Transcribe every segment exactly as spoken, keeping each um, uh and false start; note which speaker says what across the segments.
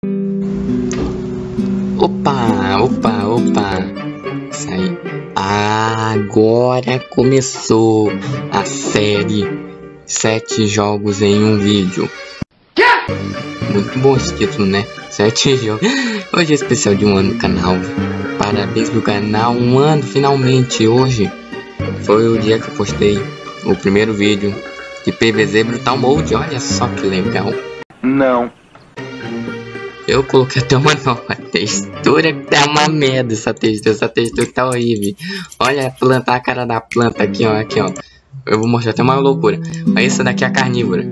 Speaker 1: Opa, opa, opa. Isso aí. Agora começou a série Sete Jogos em um Vídeo. Muito bom esse título, né? Sete jogos. Hoje é especial de um ano do canal. Parabéns pro canal, um ano finalmente. Hoje foi o dia que eu postei o primeiro vídeo de P V Z Brutal Mode. Olha só que legal.
Speaker 2: Não.
Speaker 1: Eu coloquei até uma nova textura, que tá uma merda essa textura, essa textura tá horrível. Olha a planta, a cara da planta aqui, ó, aqui, ó. Eu vou mostrar até uma loucura. Olha, essa daqui é a carnívora.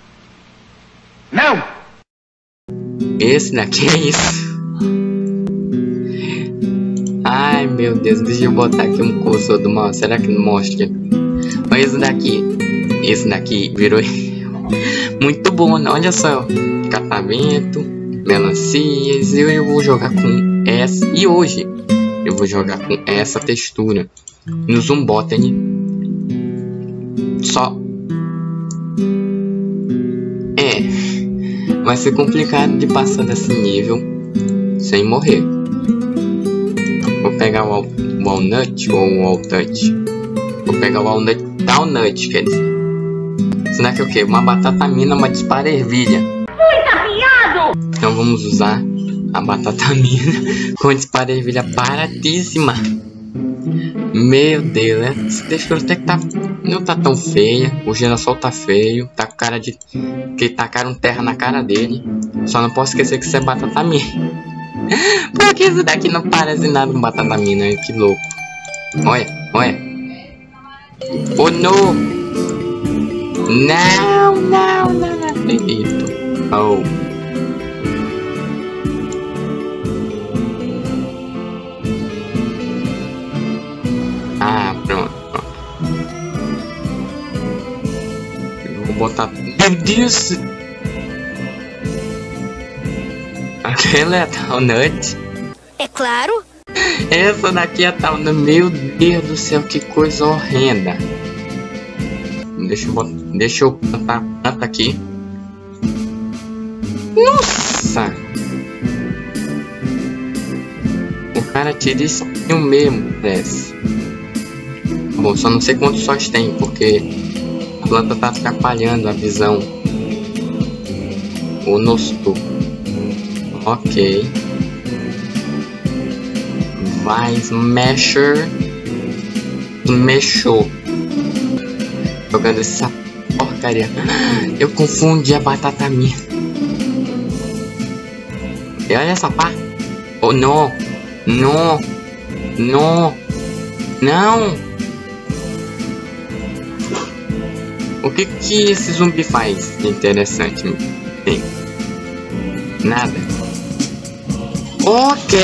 Speaker 2: Não!
Speaker 1: Esse daqui é isso. Ai, meu Deus, deixa eu botar aqui um cursor do mal. Será que não mostra? Olha esse daqui. Esse daqui virou muito bom, né? Olha só. Catavento, melancias. E eu vou jogar com essa. E hoje eu vou jogar com essa textura no Zoom Botany. Só. É. Vai ser complicado de passar desse nível sem morrer. Vou pegar o Walnut ou o Walnut. Vou pegar o Walnut Walnut, quer dizer. Isso daqui é o que? Uma batata mina, uma dispara ervilha.
Speaker 3: Muito afiado!
Speaker 1: Então vamos usar a batata mina com dispara ervilha baratíssima. Meu Deus, né? Esse textura até que tá, não tá tão feia. O girassol tá feio. Tá com cara de que tacaram terra na cara dele. Só não posso esquecer que isso é batata mina. Por que isso daqui não parece nada com batata mina? Que louco. Olha, olha. Oh, não! Não, não, não, não acredito. Oh. Ah, pronto, pronto. Eu vou botar... Meu Deus! Aquela é a Walnut.
Speaker 3: É claro.
Speaker 1: Essa daqui é a Walnut. Meu Deus do céu, que coisa horrenda. Deixa eu botar... Deixa eu plantar a planta aqui. Nossa! O cara tira isso mesmo, parece. Bom, só não sei quantos sóis tem, porque a planta tá atrapalhando a visão. O nosso. Ok. Vai, Smasher. Mexou. Jogando essa porcaria. Eu confundi a batata minha. E olha essa parte. Oh, não. Não. Não. Não. O que que esse zumbi faz de interessante? Tem. Nada. Ok.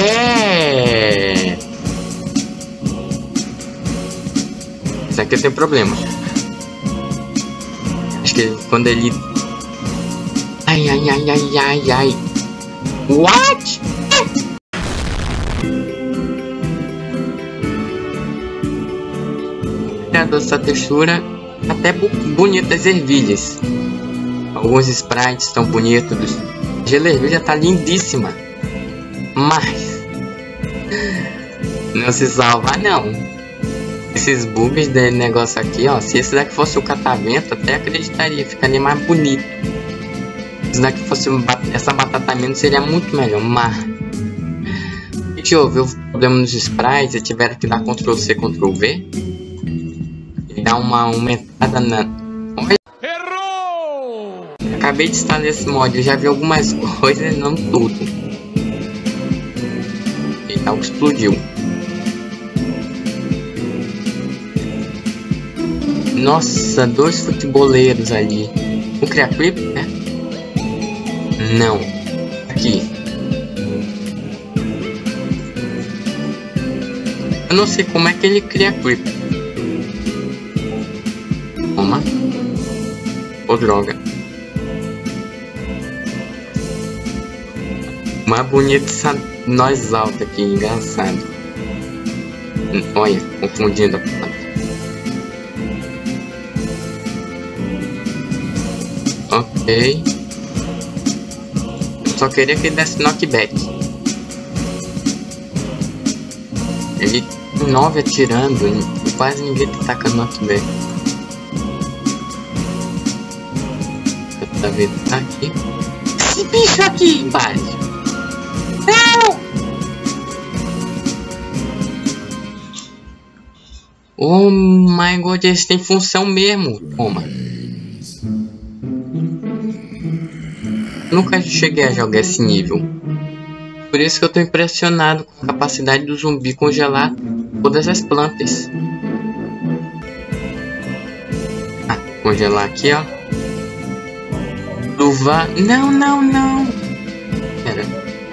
Speaker 1: Isso aqui tem problema. Acho que quando ele... Ai, ai, ai, ai, ai, ai. What? Criador dessa textura até bonitas ervilhas. Alguns sprites estão bonitos. A gela ervilha tá lindíssima. Mas não se salva não. Esses bugs de negócio aqui, ó. Se esse daqui fosse o catavento, até acreditaria, ficaria mais bonito. Se daqui fosse essa batata mina, seria muito melhor. Mas deixa eu ver o problema nos sprites. Tiveram que dar control C, control V e dar uma aumentada na... Olha.
Speaker 2: Errou!
Speaker 1: Acabei de instalar esse mod, eu já vi algumas coisas, não tudo. E tal, explodiu. Nossa, dois futeboleiros ali. O Cria Creep, né? Não. Aqui. Eu não sei como é que ele cria Creep. Toma. Ô, droga. Mais bonito essa nós alta aqui, engraçado. Olha, confundindo a planta. Ok. Só queria que ele desse knockback. Ele nove atirando e quase ninguém tá tacando knockback. Tá vendo? Tá aqui. Esse bicho aqui embaixo. Não! Oh my god, esse tem função mesmo. Toma. Nunca cheguei a jogar esse nível. Por isso que eu tô impressionado com a capacidade do zumbi congelar todas as plantas. Ah, congelar aqui, ó. Luva. Não, não, não. Pera.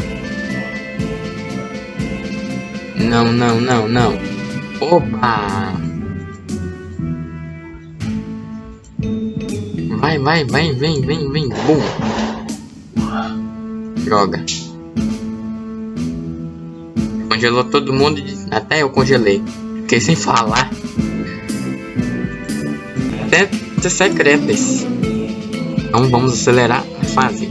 Speaker 1: Não, não, não, não. Opa! Vai, vai, vai, vem, vem, vem. Bum. Droga. Congelou todo mundo, até eu congelei. Fiquei sem falar. Até secretas. Então vamos acelerar a fase.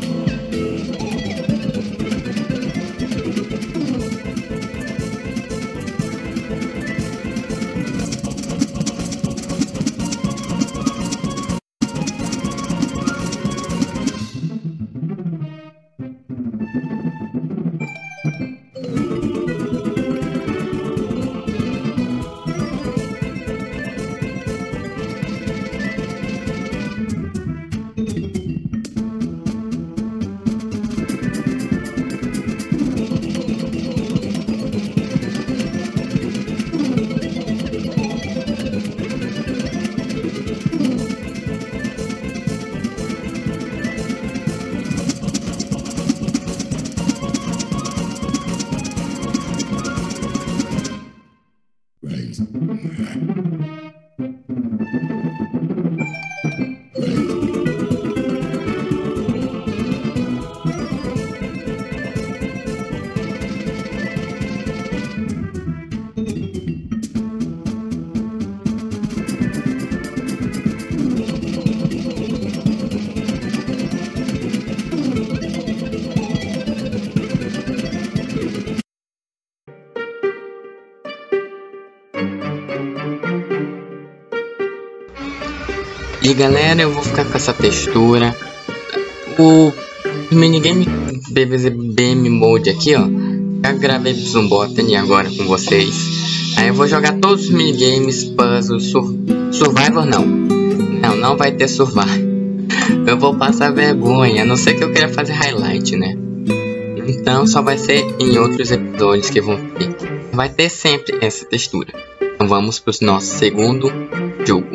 Speaker 1: E galera, eu vou ficar com essa textura. O minigame B V Z B M Mode aqui, ó. Já gravei Zumbotany agora com vocês. Aí eu vou jogar todos os minigames, puzzles, sur Survivor não. Não, não vai ter Survivor. Eu vou passar vergonha, a não ser que eu queira fazer highlight, né? Então só vai ser em outros episódios que vão ter. Vai ter sempre essa textura. Então vamos para o nosso segundo jogo.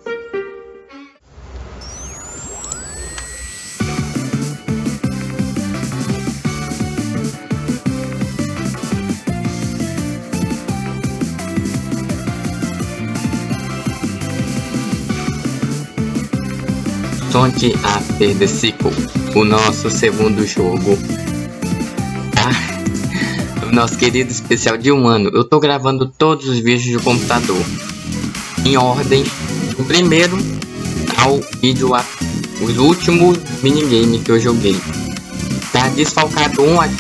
Speaker 1: Sonic After the Sequel, o nosso segundo jogo. Ah, o nosso querido especial de um ano. Eu tô gravando todos os vídeos do computador em ordem, do primeiro ao vídeo a, os últimos minigames que eu joguei. Tá desfalcado um aqui.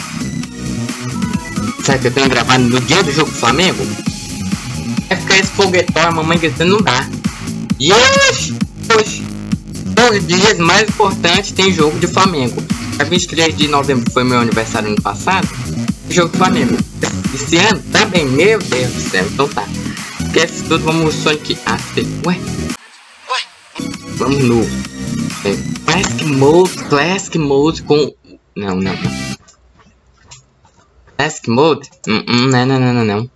Speaker 1: Sabe que eu tenho gravado no dia do jogo do Flamengo? Vai ficar esse foguetão, a mamãe gritando, não dá. Yes! Poxa! Os dias mais importantes tem jogo de Flamengo. Dia vinte e três de novembro foi meu aniversário ano passado. Jogo de Flamengo. Esse ano também, meu Deus do céu. Então tá. Esquece tudo, vamos no Sonic After. Ué? Ué? Vamos no é, Classic Mode. Classic Mode com. Não, não, não. Classic Mode? Hum, hum, não, não, não, não, não.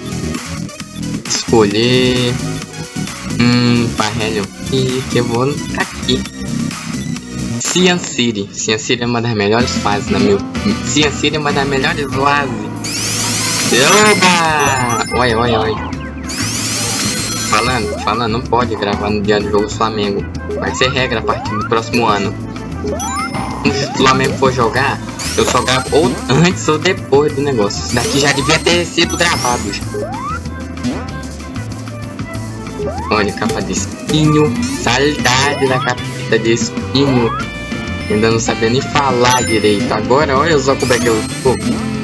Speaker 1: Escolher. Hum, parrelho aqui, que eu vou aqui. Cyan City. Cyan City é uma das melhores fases na meu. Cyan City é uma das melhores fases. Oba! Oi, oi, oi. Falando, falando, não pode gravar no dia do jogo do Flamengo. Vai ser regra a partir do próximo ano. Se o Flamengo for jogar, eu só gravo ou antes ou depois do negócio. Isso daqui já devia ter sido gravado. Olha, capa de espinho. Saudade da capa de espinho. Ainda não sabia nem falar direito. Agora olha só como é que eu tô.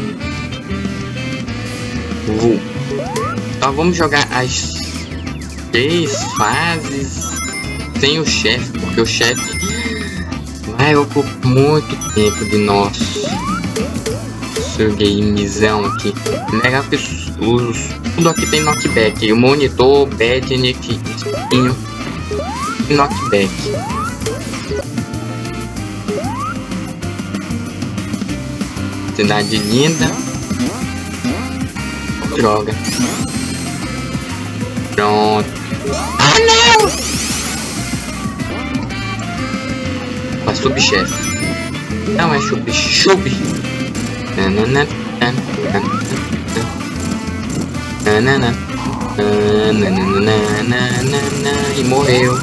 Speaker 1: Vou. Então vamos jogar as três fases sem o chefe, porque o chefe vai ocupar muito tempo de nosso seu gamezão aqui. Legal que os, os, tudo aqui tem knockback. O monitor, pad, nick, espinho e knockback. Cidade linda. Droga. Pronto. Ah, não! Mas subchefe. Não é chub, chub. E morreu.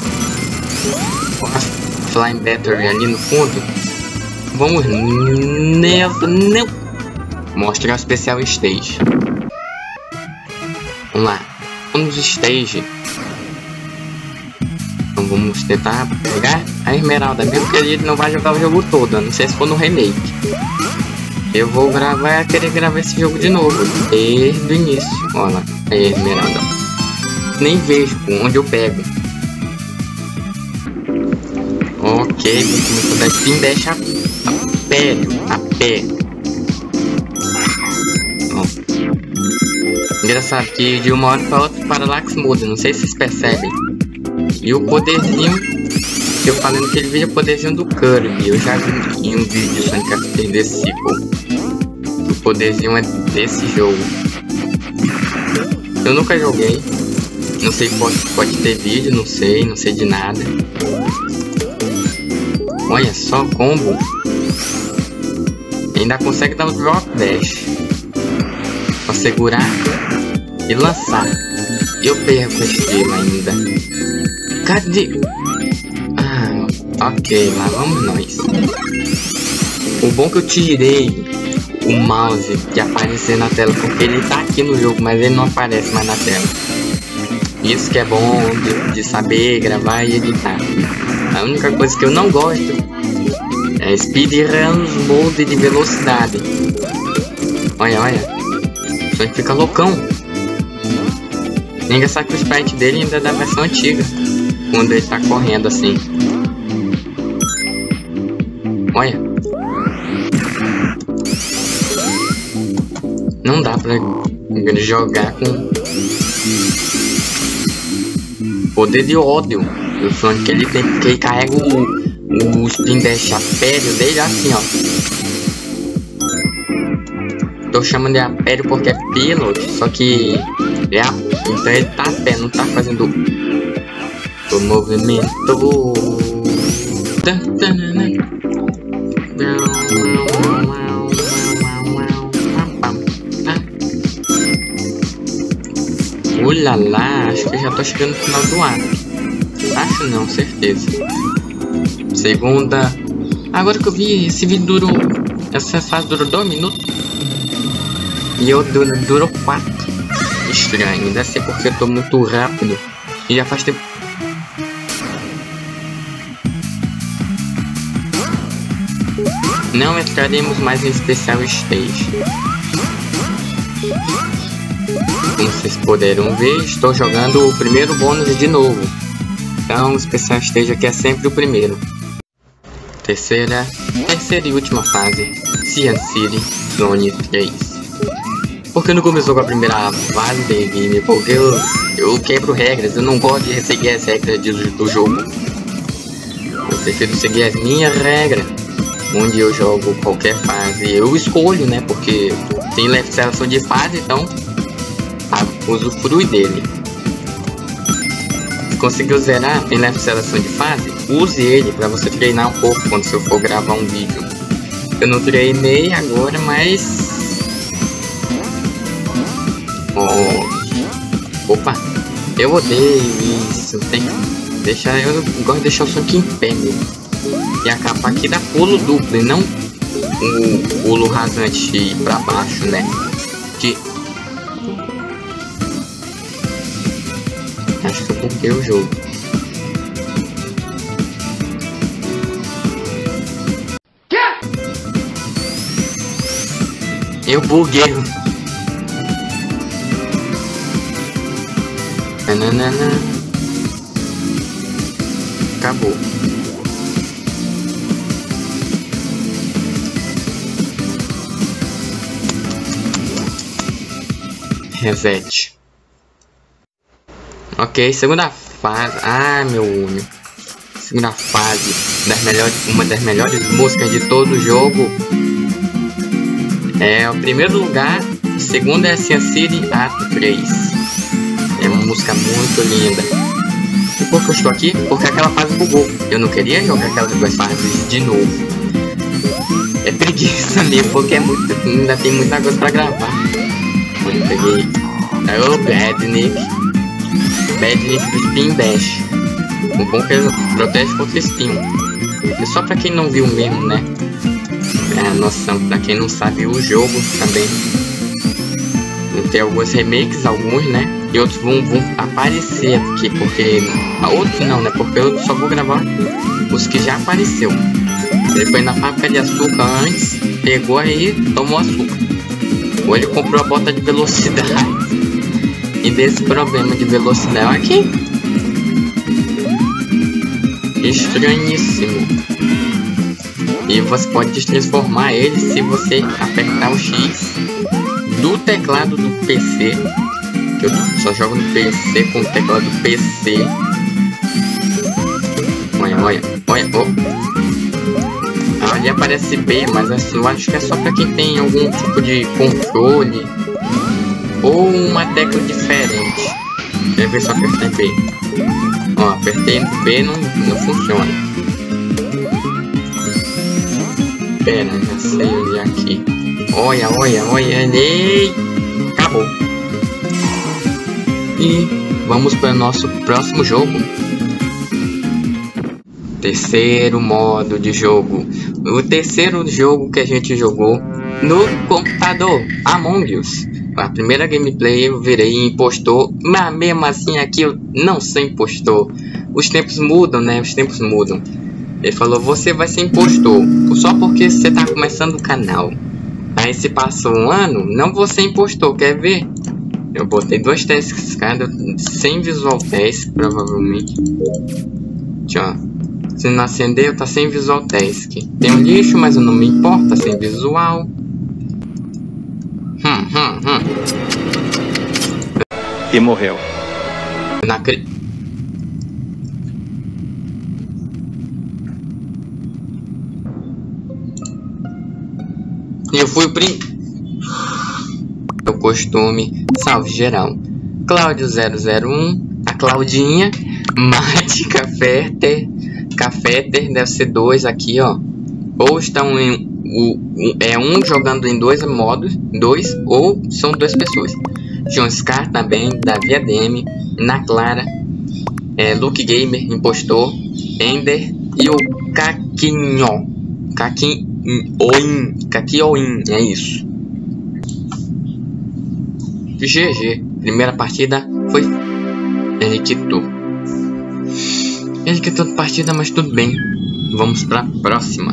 Speaker 1: Flying Battery ali no fundo. Vamos nessa. Não. Mostra o especial stage. Vamos lá. Vamos stage. Então vamos tentar pegar a esmeralda, mesmo que ele não vai jogar o jogo todo, a não sei se for no remake. Eu vou gravar, querer gravar esse jogo de novo, desde o início. Olha lá, a esmeralda. Nem vejo onde eu pego. Ok, vamos começar a dar spin dash a, a pé, a pé. Ó. Engraçado que de uma hora para outra o Parallax muda, não sei se vocês percebem. E o poderzinho que eu falei naquele vídeo é o poderzinho do Kirby. Eu já vi em um vídeo Sonic Adventure The Sequel. O poderzinho é desse jogo. Eu nunca joguei. Não sei, pode, pode ter vídeo, não sei, não sei de nada. Olha só, combo. Ainda consegue dar um drop dash. Pra segurar e lançar. Eu perco a estrela ainda. Cadê? Ah, ok, lá vamos nós. O bom que eu tirei o mouse de aparecer na tela, porque ele tá aqui no jogo, mas ele não aparece mais na tela. Isso que é bom de, de saber gravar e editar. A única coisa que eu não gosto é speedruns mode de velocidade. Olha, olha. Só que fica loucão. É engraçado que o sprite dele ainda é da versão antiga, quando ele tá correndo assim. Olha. Não dá pra jogar com poder de ódio. O Sonic ele tem que ele carrega o, o spin dash apéreo dele assim, ó. Tô chamando de apéreo porque é pilot, só que é a, então ele tá a pé, não tá fazendo o movimento. Ulala, acho que já tô chegando no final do ato. Acho não, certeza. Segunda. Agora que eu vi, esse vídeo durou. Essa fase durou dois minutos. E eu durou, durou quatro. Estranho, deve ser porque eu tô muito rápido. E já faz tempo. Não entraremos mais em especial stage. Como vocês poderão ver, estou jogando o primeiro bônus de novo. Então o special stage aqui é sempre o primeiro. Terceira, terceira e última fase, Cyan City Zone três. Porque não começou com a primeira fase de game? Porque eu, eu quebro regras, eu não gosto de seguir as regras de, do jogo. Eu prefiro seguir as minhas regras, onde eu jogo qualquer fase. Eu escolho, né? Porque tem left seleção de fase, então usufrui dele. Se conseguiu zerar, tem left seleção de fase, use ele para você treinar um pouco quando você for gravar um vídeo. Eu não treinei agora, mas oh. Opa, eu odeio isso. Tem que deixar, eu gosto de deixar o Sonic em pé mesmo. E a capa aqui dá pulo duplo e não o pulo rasante para baixo, né? Que acho que eu buguei o jogo. Eu buguei. Nananana. Acabou. Reset. Ok, segunda fase. Ah, meu homem. Segunda fase das melhores, uma das melhores músicas de todo o jogo. É o primeiro lugar. Segundo é Sin City Ato três. É uma música muito linda. E por que eu estou aqui? Porque aquela fase bugou. Eu não queria jogar aquelas duas fases de novo. É preguiça mesmo, porque é muito, ainda tem muita coisa pra gravar. Eu peguei. Oh, Badnik. Badnik do Spin Dash. O bom que ele protege contra Spin. É só pra quem não viu mesmo, né? É a noção. Pra quem não sabe o jogo também. Tem alguns remakes, alguns, né? E outros vão, vão aparecer aqui, porque... Outros não, né? Porque eu só vou gravar os que já apareceu. Ele foi na fábrica de açúcar antes, pegou aí, tomou açúcar. Ou ele comprou a bota de velocidade. E desse problema de velocidade aqui. Estranhíssimo. E você pode transformar ele se você apertar o X do teclado do P C. Eu só jogo no P C com o teclado do P C. Olha, olha, olha, oh. Ali aparece B, mas assim, eu acho que é só pra quem tem algum tipo de controle ou uma tecla diferente. Quer ver se eu apertei B? Ó, apertei no B, não, não funciona. Pera, já sei olhar aqui. Olha, olha, olha, ei, acabou. E vamos para o nosso próximo jogo. Terceiro modo de jogo. O terceiro jogo que a gente jogou no computador, Among Us. A primeira gameplay eu virei impostor, mas mesmo assim aqui eu não sou impostor. Os tempos mudam, né? Os tempos mudam. Ele falou, você vai ser impostor só porque você tá começando o canal. Aí se passou um ano, não vou ser impostor, quer ver? Eu botei dois testes cada, sem visual test, provavelmente. Tchau. Se não acendeu, tá sem visual task. Tem um lixo, mas eu não me importo, tá sem visual. Hum, hum, hum.
Speaker 2: E morreu.
Speaker 1: Na cri... Eu fui o prim... O costume, salve geral. Cláudio zero zero um, a Claudinha, Mate, Caféter, Caféter, deve ser dois aqui, ó. Ou estão em o, um, é um jogando em dois modos, dois, ou são duas pessoas. John Scar também, Davi A D M, Na Clara, é, Luke Gamer, Impostor, Ender e o Caquinho. Caquinhoin, Caquinhoin, é isso. G G, primeira partida foi. Ele quitou. Ele quitou a partida, mas tudo bem. Vamos pra próxima.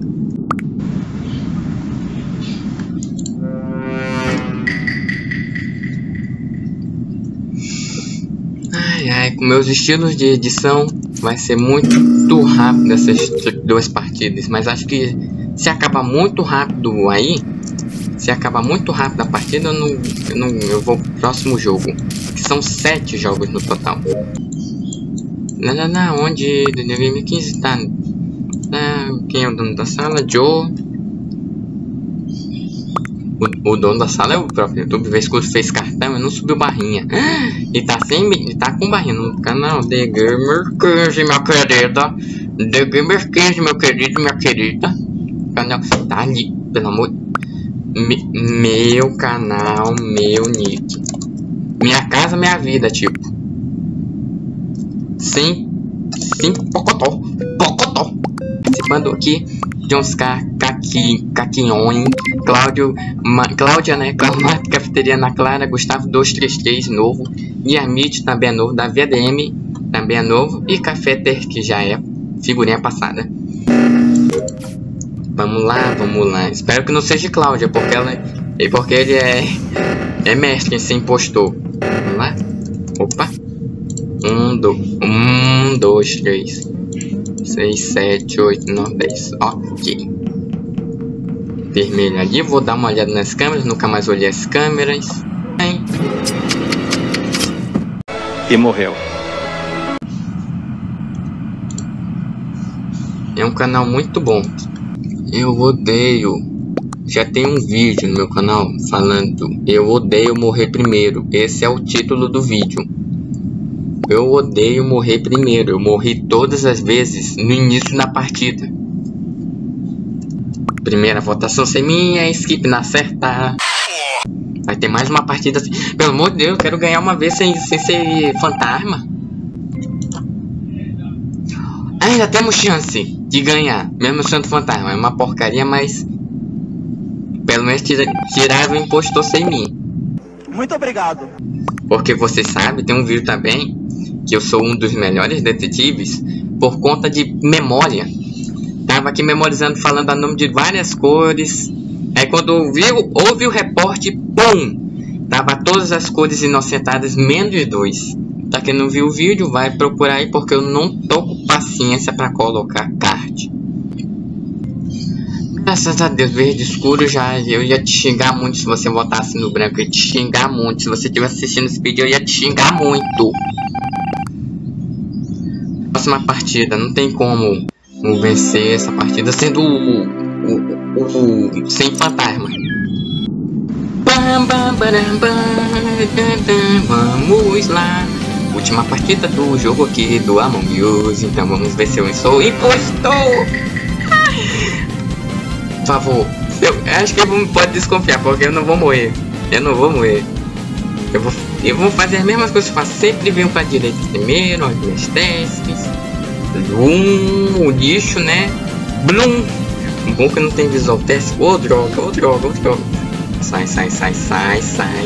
Speaker 1: Ai ai, com meus estilos de edição vai ser muito rápido essas duas partidas. Mas acho que se acabar muito rápido aí. Se acabar muito rápido a partida, eu, não, eu, não, eu vou pro próximo jogo. Que são sete jogos no total. Não, não, não, onde do Game quinze tá? Ah, quem é o dono da sala? Joe. O, o dono da sala é o próprio YouTube. Vez que fez cartão, ele não subiu barrinha. E tá sem. Ele tá com barrinha no canal The Gamer quinze, minha querida. The Gamer quinze, meu querido, minha querida. Canal tá ali, pelo amor de Me, meu canal, meu nick. Minha casa, minha vida, tipo. Sim, sim, pocotó, pocotó. Participando aqui, John Scar, Caqui, Caquinhoin, Cláudio, Ma, Cláudia, né? Cláudia, Cafeteria Na Clara, Gustavo dois três três, novo. E Amit também é novo, Davi A D M também é novo. E Caféter, que já é figurinha passada. Vamos lá, vamos lá. Espero que não seja Cláudia, porque ela, E porque ele é, é mestre em ser impostor. Vamos lá. Opa. Um, do, um, dois, três, seis, sete, oito, nove, dez. Ok. Vermelho ali. Vou dar uma olhada nas câmeras. Nunca mais olhei as câmeras. Hein?
Speaker 2: E morreu.
Speaker 1: É um canal muito bom. Eu odeio. Já tem um vídeo no meu canal falando eu odeio morrer primeiro. Esse é o título do vídeo. Eu odeio morrer primeiro. Eu morri todas as vezes no início da partida. Primeira votação sem minha, skip na certa. Vai ter mais uma partida assim. Pelo amor de Deus, eu quero ganhar uma vez sem, sem ser fantasma. Ainda temos chance de ganhar, mesmo sendo fantasma. É uma porcaria, mas pelo menos tirar o impostor sem mim.
Speaker 2: Muito obrigado.
Speaker 1: Porque você sabe, tem um vídeo também que eu sou um dos melhores detetives por conta de memória. Tava aqui memorizando, falando o nome de várias cores. Aí quando viu, houve o reporte, pum! Tava todas as cores inocentadas, menos dois. Pra quem não viu o vídeo, vai procurar aí, porque eu não tô com paciência pra colocar card. Graças a Deus, verde escuro já. Eu ia te xingar muito se você votasse no branco. Eu ia te xingar muito. Se você estivesse assistindo esse vídeo, eu ia te xingar muito. Próxima partida, não tem como vencer essa partida sendo o, o, o, o sem fantasma. Vamos lá. Última partida do jogo aqui do Among Us. Então vamos ver se eu sou impostor. Por favor. Eu acho que eu pode desconfiar, porque eu não vou morrer. Eu não vou morrer. Eu vou, eu vou fazer as mesmas coisas que eu faço. Sempre venho pra direita primeiro. Olha os testes. Blum, o lixo, né? Blum. Um bom que não tem visual teste. Ô, oh, droga, ô, oh, droga, ô, oh, droga. Sai, sai, sai, sai, sai.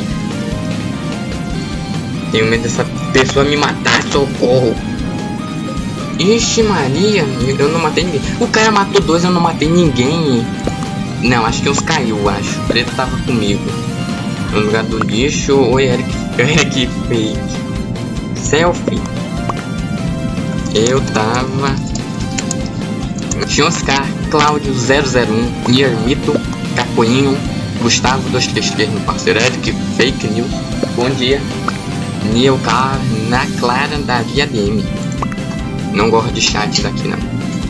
Speaker 1: Tenho medo dessa pessoa me matar, socorro. Ixi, Maria, eu não matei ninguém. O cara matou dois, eu não matei ninguém. Não, acho que uns caiu, acho. O preto tava comigo. No lugar do lixo, oi, Eric, Eric fake. Selfie. Eu tava... Tinha uns caras, Cláudio zero zero um, Niermito, Capoinho, Gustavo dois três três, meu parceiro Eric, fake news. Bom dia. Neo Car na Clara da Via D M. Não gosto de chat daqui não.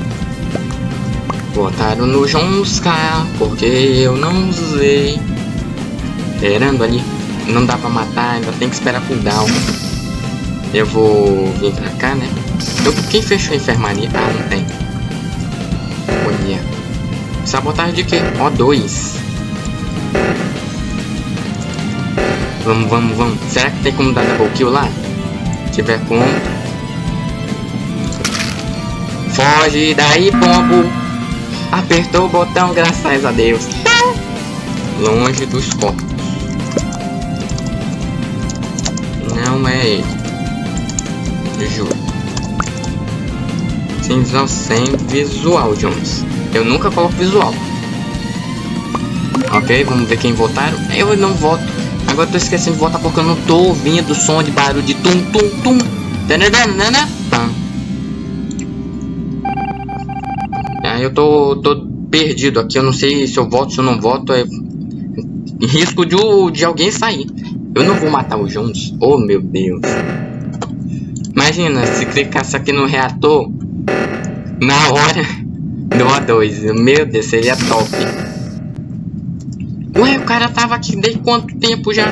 Speaker 1: Botaram no Jonscar porque eu não usei. Esperando ali. Não dá pra matar, ainda tem que esperar cooldown. Eu vou vir pra cá, né? Eu, quem fechou a enfermaria? Ah, não tem. Olha. Sabotagem de quê? Ó, dois. Vamos, vamos, vamos. Será que tem como dar double kill lá? Se tiver como. Foge daí, pombo. Apertou o botão, graças a Deus. Longe dos corpos. Não é ele. Juro. Sem visual, sem visual, Jones. Eu nunca coloco visual. Ok, vamos ver quem votaram. Eu não voto. Agora eu tô esquecendo de votar porque eu não tô ouvindo o som de barulho de tum tum tum. Aí eu tô, tô perdido aqui. Eu não sei se eu voto, se eu não voto. É risco de, de alguém sair. Eu não vou matar o Jones. Oh meu Deus. Imagina se clicasse aqui no reator na hora do A dois. Meu Deus, seria top. Ué, o cara tava aqui desde quanto tempo já?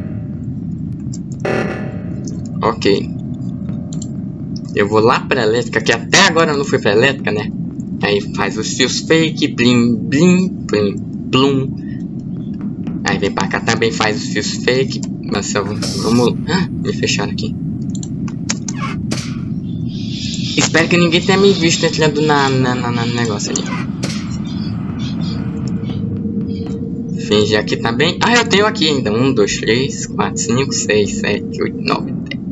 Speaker 1: Ok. Eu vou lá pra elétrica, que até agora eu não fui pra elétrica, né? Aí faz os fios fake, blim, blim, blim, blum. Aí vem pra cá também, faz os fios fake. Mas eu, vamos... Ah, me fecharam aqui. Espero que ninguém tenha me visto entrando na, na, na, na negócio ali. Fingir aqui também. Ah, eu tenho aqui ainda. um, dois, três, quatro, cinco, seis, sete, oito, nove, dez.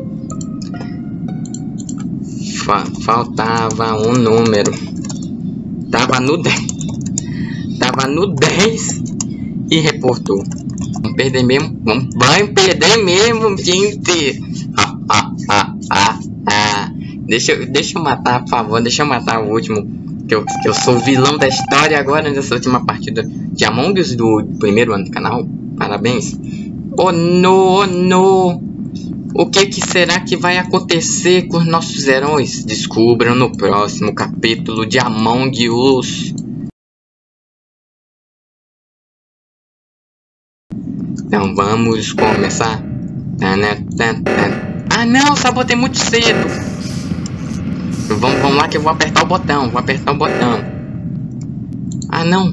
Speaker 1: Fa faltava um número. Tava no dez. Tava no dez e reportou. Vamos perder mesmo. Vamos, vamos perder mesmo, gente. Ah, ah, ah, ah, ah. Deixa, eu- deixa eu matar, por favor. Deixa eu matar o último. Que eu, que eu sou o vilão da história agora nessa última partida de Among Us do primeiro ano do canal. Parabéns. Oh, no, oh, no. O que, que será que vai acontecer com os nossos heróis? Descubram no próximo capítulo de Among Us. Então vamos começar. Ah não, sabotei muito cedo. Vamos, vamos lá que eu vou apertar o botão. Vou apertar o botão. Ah não.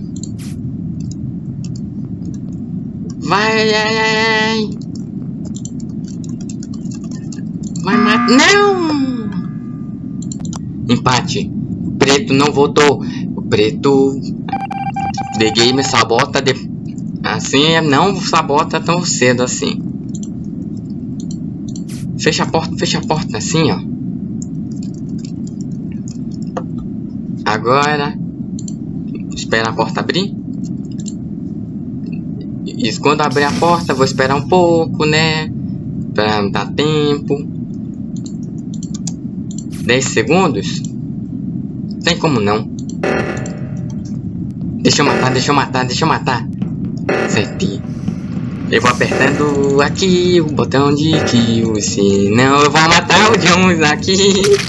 Speaker 1: Vai, ai, ai, ai. Vai matar. Não! Empate. Preto não votou. O preto. The Game sabota de... Assim, não sabota tão cedo assim. Fecha a porta, fecha a porta, assim, ó. Agora. Espera a porta abrir. E quando abrir a porta, vou esperar um pouco, né? Pra dar tempo. dez segundos? Tem como não. Deixa eu matar, deixa eu matar, deixa eu matar. Acertei. Eu vou apertando aqui o botão de kill. Senão eu vou matar o Jones aqui.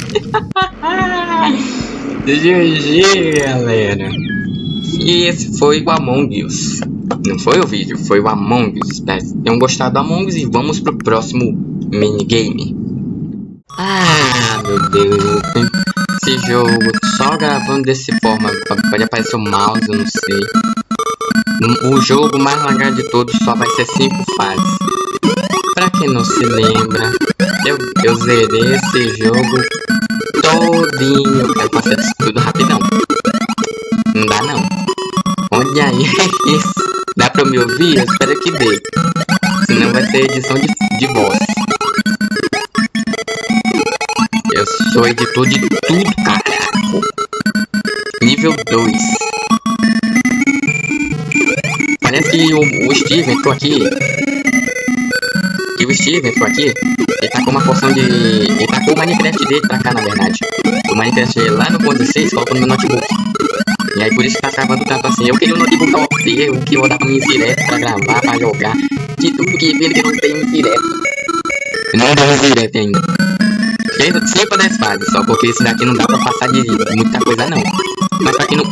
Speaker 1: G G, galera. E esse foi o Among Us. Não foi o vídeo, foi o Among Us. Espero que tenham gostado do Among Us e vamos pro próximo minigame. Ah, meu Deus. Esse jogo, só gravando desse forma, pode aparecer o mouse, eu não sei. O jogo mais largado de todos só vai ser cinco fases. Pra quem não se lembra, eu, eu zerei esse jogo todinho. Eu quero passar isso tudo rapidão. Não dá não. Olha aí, isso. Dá pra me ouvir? Eu espero que dê. Senão vai ser edição de, de voz. Eu sou editor de tudo, caraca. Nível dois. Parece que o, o Steven entrou aqui. Que o Steven entrou aqui. Ele tacou uma porção de... Ele tacou o Minecraft dele pra cá, na verdade. O Minecraft lá no ponto dezesseis colocou no meu notebook. E aí por isso que tá travando tanto assim. Eu queria um notebook O P, o que eu vou dar pra mim direto pra gravar, pra jogar. De tudo que ele que não tem um direto. Não deu um direto ainda. Fez cinco ou dez fases só, porque esse daqui não dá pra passar de muita coisa não. Mas pra quem não...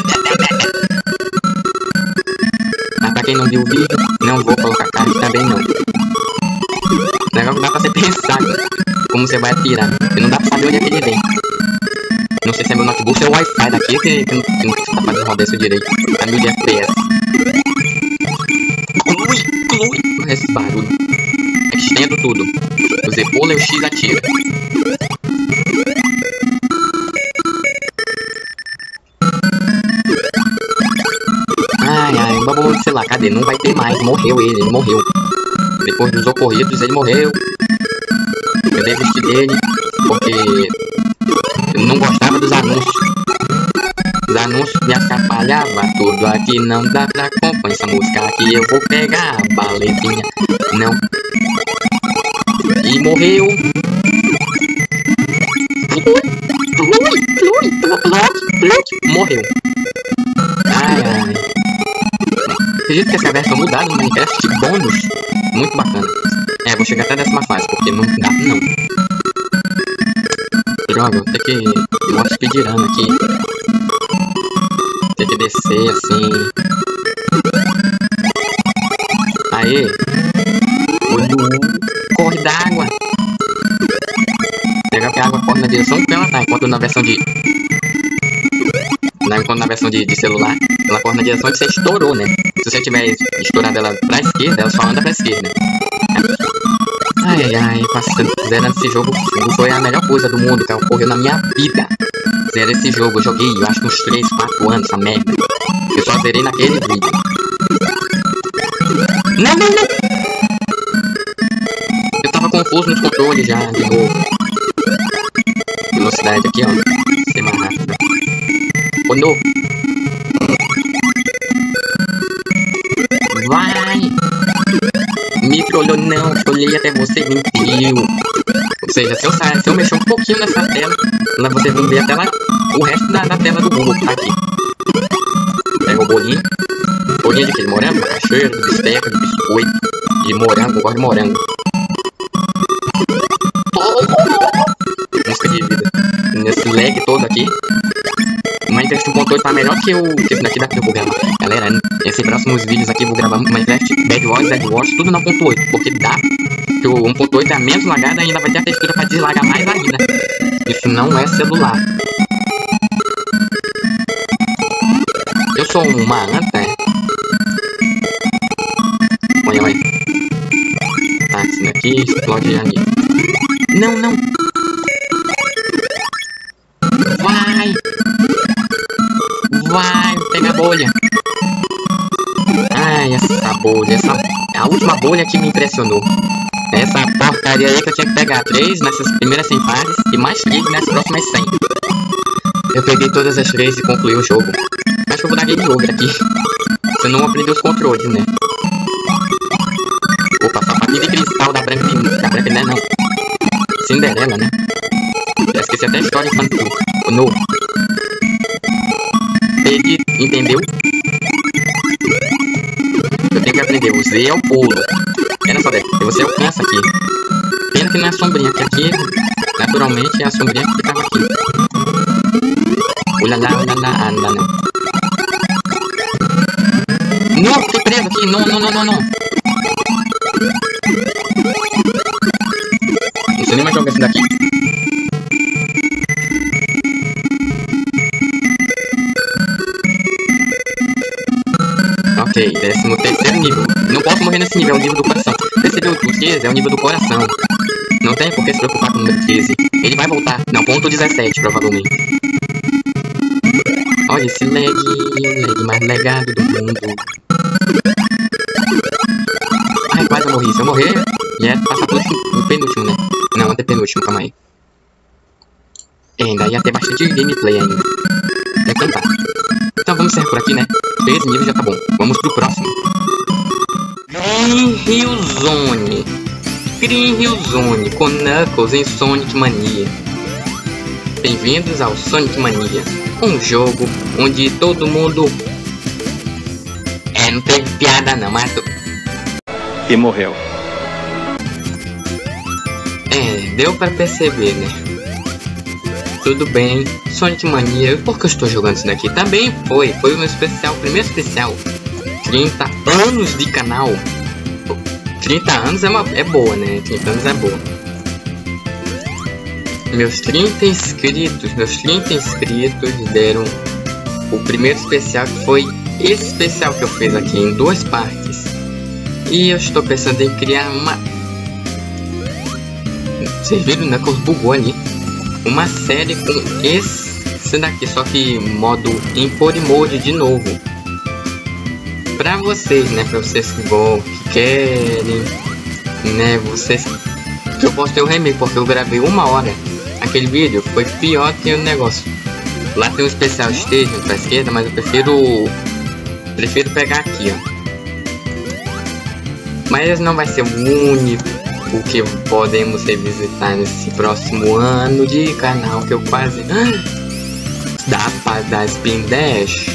Speaker 1: Mas pra quem não viu o vídeo, não vou colocar card também não. O negócio dá pra você pensar como você vai atirar, porque não dá pra saber onde é que ele vem. Não sei se é meu notebook ou é o Wi-Fi daqui que, que, não, que não tá fazendo rodar isso direito. Tá mil de F P S. Clui, clui. Esse barulho. Estendo tudo. O Z pula e o X atira. Ai, ai, babou, sei lá, cadê? Não vai ter mais. Morreu ele, ele morreu. Depois dos ocorridos, ele morreu. Eu desisti dele, porque eu não gostava dos anúncios. Os anúncios me atrapalhavam tudo. Aqui não dá pra acompanhar essa música aqui. Eu vou pegar a baletinha. Não. E morreu. Morreu. Ai, ai. Acredito que essa versão mudada no Minecraft de bônus. Muito bacana. É, vou chegar até a décima fase, porque não dá não. Droga, eu tenho que... Eu vou speedrun aqui. Tem que descer assim. Aê. Corre d'água. Legal que a água corre na direção que ela tá, enquanto na versão de... Enquanto na versão de, de celular, ela corre na direção que você estourou, né? Se você tiver estourado ela pra esquerda, ela só anda pra esquerda. Ai, ai, passando, zerando esse jogo foi a melhor coisa do mundo que ocorreu na minha vida. Zero esse jogo, eu joguei, eu acho que uns três, quatro anos, essa merda. Eu só zerei naquele vídeo. Não, não, não! Eu tava confuso nos controles já, de novo. Velocidade aqui, ó. Ser mais rápido. Oh, no! Vai! olhei até você e mentiu. Ou seja, se eu, sair, se eu mexer um pouquinho nessa tela, lá vocês vão ver a tela, o resto da, da tela do Google que tá aqui. Pega o bolinho. Bolinho de que? De morango, macaxeira, de bisteca, de biscoito, de morango, eu gosto de morango. Música de vida. Nesse lag todo aqui. Minecraft um ponto oito tá melhor que o que esse daqui dá pra eu vou gravar. Galera, esses próximos vídeos aqui eu vou gravar Minecraft, Bed Wars, Bed Wars, tudo na um ponto oito. Porque dá. Que o um ponto oito é menos lagado e ainda vai ter a textura pra deslagar mais ainda. Isso não é celular. Eu sou uma anta, é? Olha, olha. Tá, isso daqui explode ali. Não, não. Vai. Vai, pega a bolha. Ai, essa bolha. Essa... A última bolha que me impressionou. Essa porcaria aí que eu tinha que pegar três nessas primeiras cem fases e mais três nas próximas cem. Eu peguei todas as três e concluí o jogo. Acho que eu vou dar game over aqui. Você não aprendeu os controles, né? Opa, sapatinho de cristal da Branca de... Da Branca de... Não. Cinderela, né? Já esqueci até a história infantil. O novo. Ele entendeu? Eu tenho que aprender. O Z é o pulo. Pena só deve. Você alcança aqui. Pena que não é a sombrinha. Que aqui, naturalmente, é a sombrinha que ficava aqui. Ulala, ulala, anda, não. Não, fiquei preso aqui. Não, não, não, não, não. Não sei nem mais jogar esse daqui. Ok, décimo terceiro nível. Não posso morrer nesse nível, é o nível do coração. Percebeu o treze? É o nível do coração. Não tem por que se preocupar com o número treze. Ele vai voltar. Não, ponto dezessete, provavelmente. Olha esse lag, o lag mais legado do mundo. Ai, quase eu morri. Se eu morrer, ia passar por o penúltimo, né? Não, antepenúltimo, calma aí. É, ainda ia ter bastante gameplay ainda. É cantar. Então vamos encerrar por aqui, né? treze níveis já tá bom. Vamos pro próximo. Green Hill Zone. Green Hill Zone com Knuckles em Sonic Mania. Bem-vindos ao Sonic Mania. Um jogo onde todo mundo... É, não teve piada não, matou.
Speaker 2: E morreu.
Speaker 1: É, deu pra perceber, né? Tudo bem, Sonic Mania, por que eu estou jogando isso daqui? Também foi, foi o meu especial, primeiro especial. trinta anos de canal. trinta anos é, uma, é boa, né? trinta anos é boa. Meus trinta inscritos, meus trinta inscritos deram o primeiro especial, que foi esse especial que eu fiz aqui em duas partes. E eu estou pensando em criar uma... Vocês viram, né? Que eu bugou ali. Uma série com esse daqui, só que modo Import Mode de novo. Pra vocês, né? Pra vocês que, vão, que querem, né? Vocês... Eu posso ter o remake, porque eu gravei uma hora. Aquele vídeo foi pior que o negócio. Lá tem um especial stage pra esquerda, mas eu prefiro... Prefiro pegar aqui, ó. Mas não vai ser o único o que podemos revisitar nesse próximo ano de canal, que eu quase... Dá pra dar spin dash?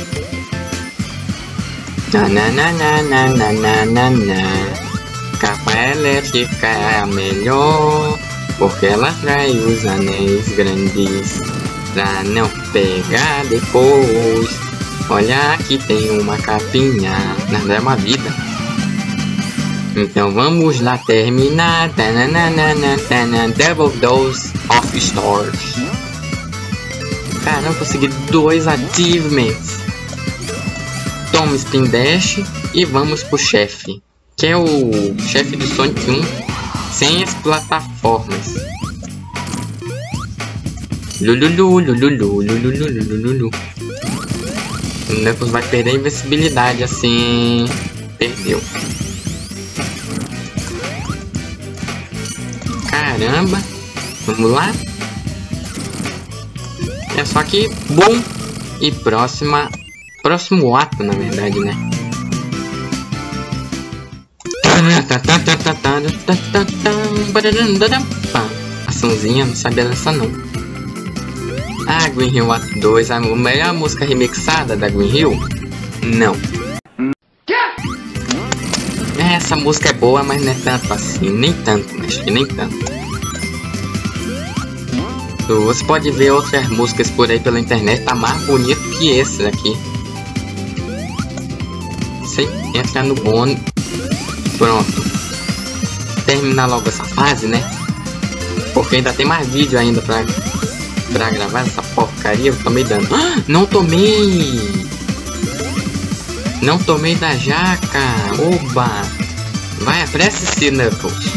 Speaker 1: Nananana. Capa elétrica é a melhor, porque ela atrai os anéis grandes pra não pegar depois. Olha, aqui tem uma capinha. Na verdade é uma vida. Então vamos lá terminar. Double Dose of Stars. Caramba, consegui dois achievements. Toma Spin Dash e vamos pro chefe, que é o chefe do Sonic um sem as plataformas. Lululu, lululu, lululu, lululu. O Knuckles vai perder a invencibilidade assim. Perdeu. Caramba. Vamos lá. É só que bom. E próxima. Próximo ato, na verdade, né? Açãozinha, não sabia dessa não. Ah, Green Hill Ato dois, a melhor música remixada da Green Hill? Não. Essa música é boa, mas não é tanto assim, nem tanto, acho que nem tanto. Você pode ver outras músicas por aí pela internet, tá mais bonito que esse daqui. Você entra no bônus. Pronto. Terminar logo essa fase, né? Porque ainda tem mais vídeo ainda pra, pra gravar essa porcaria. Eu tomei dano. Ah, não tomei! Não tomei da jaca! Oba! Vai, apresse-se, Knuckles!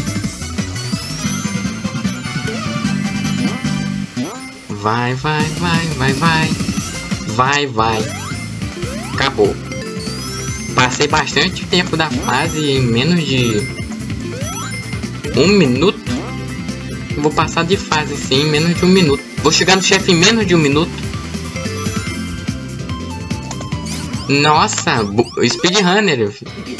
Speaker 1: Vai, vai, vai, vai, vai! Vai, vai! Acabou! Passei bastante tempo da fase em menos de um minuto. Vou passar de fase assim em menos de um minuto. Vou chegar no chefe em menos de um minuto. Nossa, speedrunner.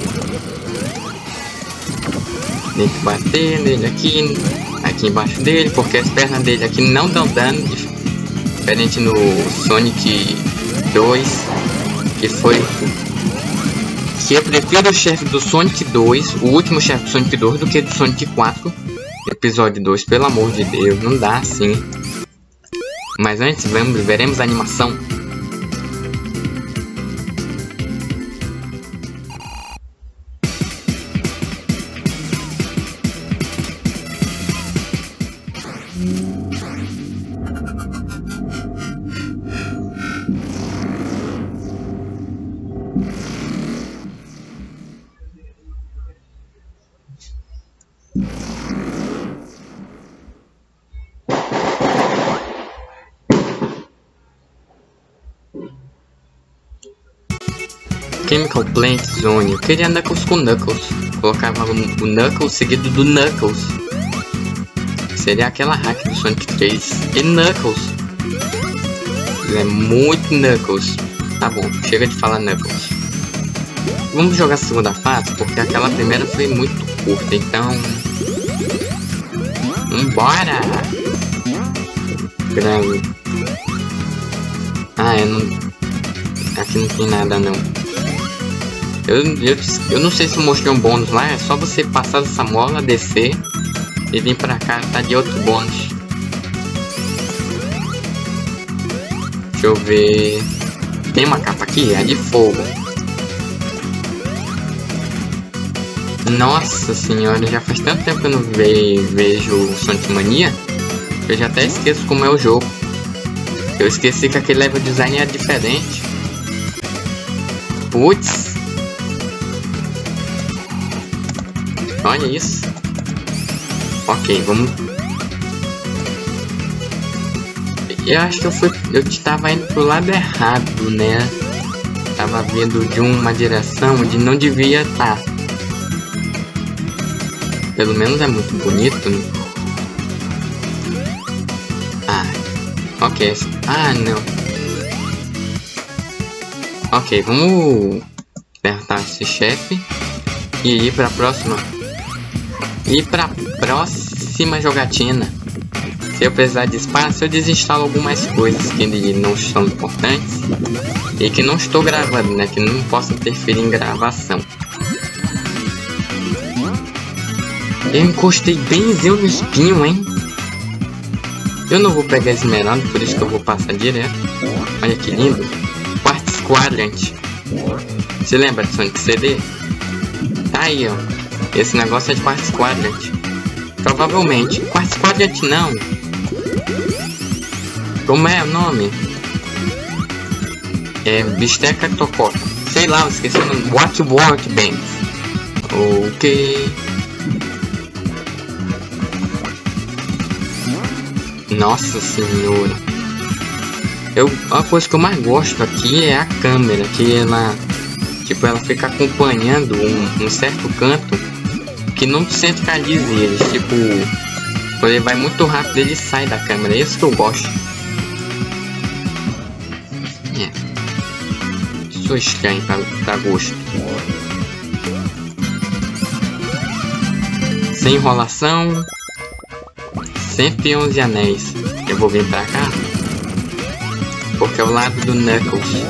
Speaker 1: Tem que bater nele aqui, aqui embaixo dele, porque as pernas dele aqui não dão dano. Diferente no Sonic dois, que foi... que eu prefiro o chefe do Sonic dois, o último chefe do Sonic dois, do que do Sonic quatro. Episódio dois, pelo amor de Deus, não dá assim. Mas antes, vamos, veremos a animação. Chemical Plant Zone. Eu queria Knuckles com Knuckles. Colocava o Knuckles seguido do Knuckles. Seria aquela hack do Sonic três. E Knuckles. É muito Knuckles. Tá bom, chega de falar Knuckles. Vamos jogar a segunda fase, porque aquela primeira foi muito curta, então... Vambora! Grande. Ah, eu não... Aqui não tem nada não. Eu, eu, eu não sei se eu mostrei um bônus lá, é só você passar dessa mola, descer e vir pra cá, tá de outro bônus. Deixa eu ver... Tem uma capa aqui, é de fogo. Nossa senhora, já faz tanto tempo que eu não ve vejo Sonic Mania, que eu já até esqueço como é o jogo. Eu esqueci que aquele level design é diferente. Putz. Olha isso. Ok, vamos... Eu acho que eu fui... Eu estava indo pro lado errado, né? Tava vindo de uma direção onde não devia estar. Pelo menos é muito bonito, né? Ah, ok. Ah, não. Ok, vamos derrotar esse chefe e ir para a próxima. Ir para a próxima jogatina. Se eu precisar de espaço, eu desinstalo algumas coisas que não são importantes e que não estou gravando, né? Que não posso interferir em gravação. Eu encostei benzinho no espinho, hein? Eu não vou pegar esmeralda, por isso que eu vou passar direto. Olha que lindo. Quartz Quadrant. Você lembra de Sonic C D? Tá aí, ó. Esse negócio é de Quartz Quadrant. Provavelmente. Quartz Quadrant não. Como é o nome? É Bisteca Tocota. Sei lá, eu esqueci o nome. What Work Band. Ok. Nossa senhora. Eu, a coisa que eu mais gosto aqui é a câmera, que ela, tipo, ela fica acompanhando um, um certo canto que não centraliza eles. Tipo, quando ele vai muito rápido, ele sai da câmera. É isso que eu gosto. É. Sou estranho pra, pra gosto. Sem enrolação. cento e onze anéis. Eu vou vir pra cá. Porque é o lado do Knuckles.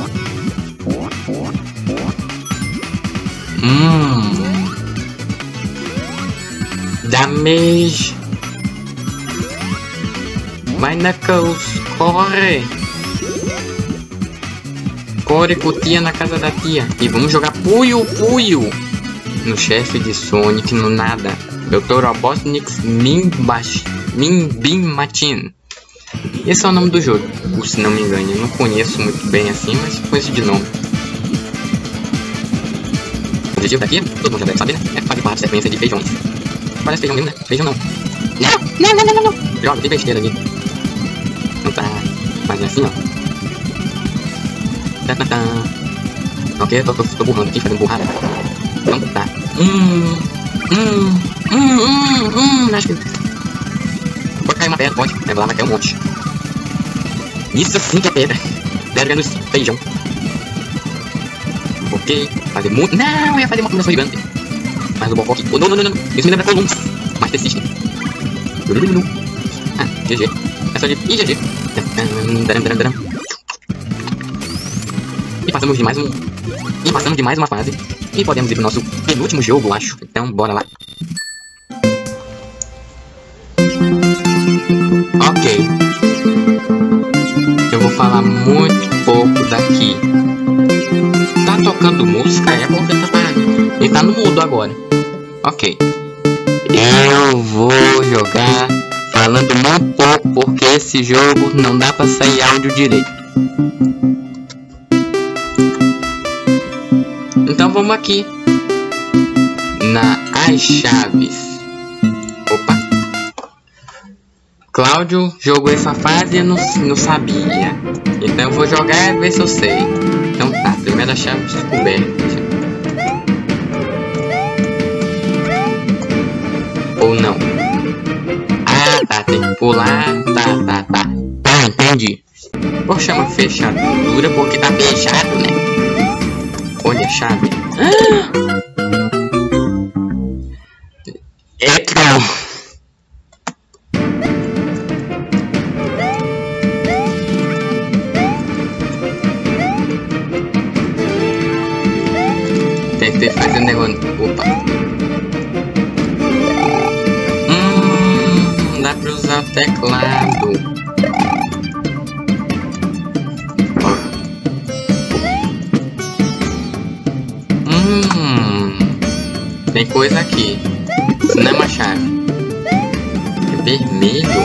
Speaker 1: Hum. Damage. Vai, Knuckles. Corre. Corre com tia na casa da tia. E vamos jogar Puyo Puyo no chefe de Sonic no nada. doutor Robotnik Minbin-Matin. Esse é o nome do jogo, se não me engano. Eu não conheço muito bem assim, mas conheço de nome. O objetivo daqui, todo mundo já deve saber, né? É fazer parte da sequência de feijões. Parece feijão mesmo, né? Feijão não. Não, não, não, não, não. Joga, tem besteira ali. Então tá. Fazer assim, ó. Tá, tá, tá. Ok, eu tô, tô, tô burrando aqui, fazendo burrada. Então tá. Hum. Hum. Hum, hum, hum. Acho que... Pode cair uma pedra, pode. É, lá vai cair um monte. Isso sim que é pedra. Pedra no feijão. Ok. Fazer muito... Não, eu ia fazer uma combinação gigante. Mas o bocó aqui... Oh, não, não, não, não. Isso me lembra Columns. Master System. Ah, G G. É só de... Ih, G G. E passamos de mais um... E passamos de mais uma fase. E podemos ir pro nosso penúltimo jogo, acho. Então, bora lá. Ok. Eu vou falar muito pouco daqui. Tá tocando música? É porque tá parado. Ele tá no mudo agora. Ok. Eu vou jogar falando muito pouco, porque esse jogo não dá pra sair áudio direito. Então vamos aqui na As Chaves. Opa. Cláudio jogou essa fase e eu não, não sabia. Então eu vou jogar e ver se eu sei. Então tá, primeira chave descoberta. Ou não. Ah, tá, tem que pular. Tá, tá, tá. Ah, entendi. Vou chamar fechadura porque tá fechado, né? Olha a chave. Ah! Electron. Tentei fazer um negócio. Opa. Hum, dá pra usar o teclado. Hum, tem coisa aqui. Isso não é uma chave. É vermelho.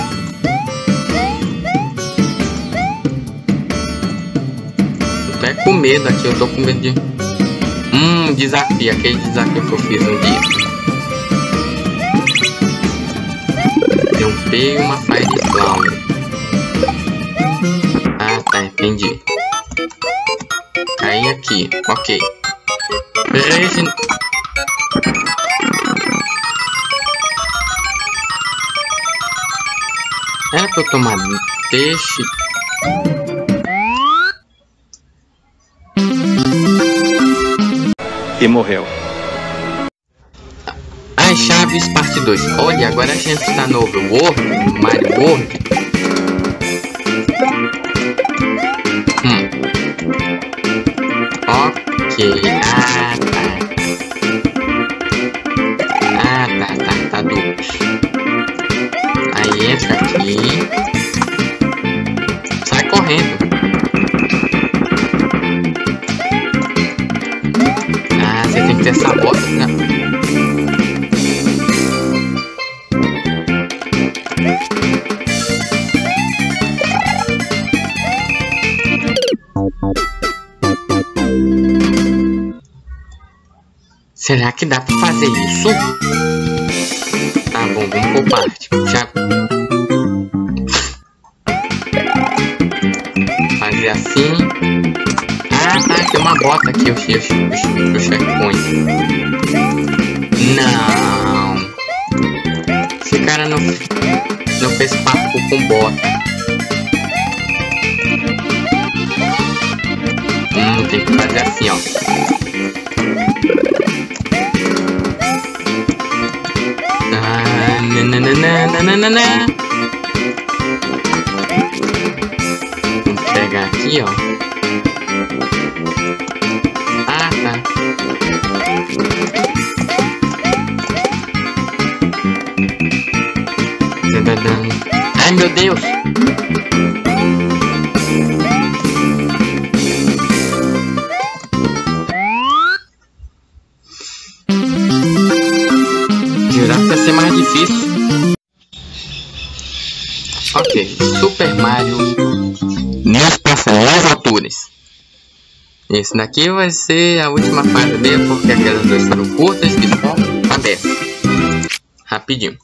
Speaker 1: Eu tô é com medo aqui. Eu tô com medo de... Hum, desafio. Aquele desafio que eu fiz um dia. Jumpei uma Fire Flower. Ah, tá. Entendi. Caí aqui. Ok. Regin... Era pra eu tomar peixe.
Speaker 2: E morreu.
Speaker 1: As Chaves parte dois. Olha, agora a gente está no World, Mario World. Hum. Ok. Ah, tá. Ah, tá, tá, tá duplo. Aí entra aqui. Sai correndo. Ah, você tem que ter essa bota, né? Será que dá pra fazer isso? Tá bom, vamos por parte. Já... Fazer assim. Ah, tá, tem uma bota aqui, o, o, o, o checkpoint. Não. Esse cara não, não fez papo com bota. Hum, tem que fazer assim, ó. Ah, Nananana. Vamos pegar aqui, ó. Ah, tá. Ai, meu Deus. Girar pra ser mais difícil. Ok, Super Mario News Performance Alturas. Esse daqui vai ser a última fase dele, porque aquelas duas foram curtas e só a dessa. Rapidinho.